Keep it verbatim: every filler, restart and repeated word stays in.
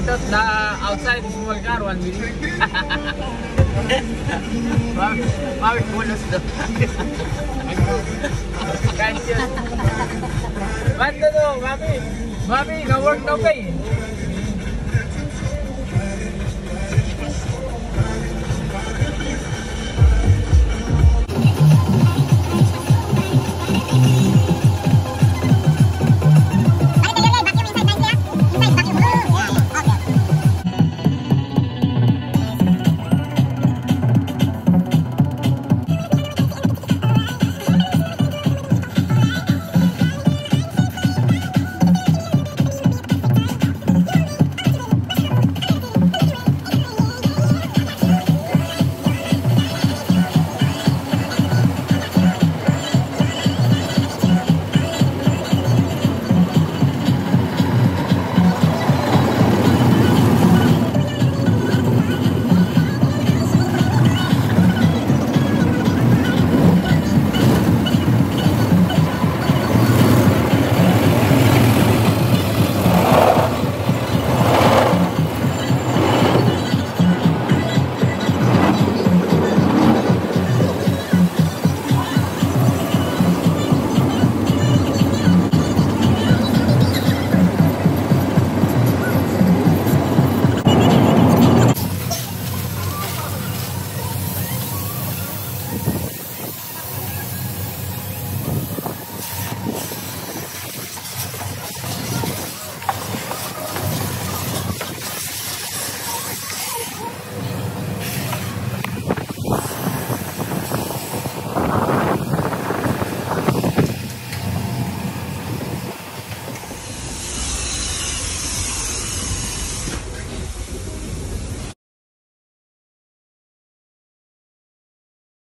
I thought the outside small car one minute. Mami, mami pulos do. Guys, yun. What to do, mami? Mami, na-work na ba eh?